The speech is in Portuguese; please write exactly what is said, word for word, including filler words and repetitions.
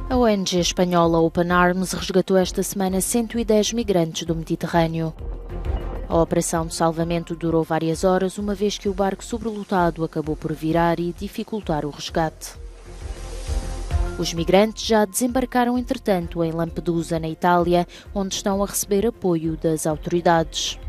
A O N G espanhola Open Arms resgatou esta semana cento e dez migrantes do Mediterrâneo. A operação de salvamento durou várias horas, uma vez que o barco sobrelotado acabou por virar e dificultar o resgate. Os migrantes já desembarcaram, entretanto, em Lampedusa, na Itália, onde estão a receber apoio das autoridades.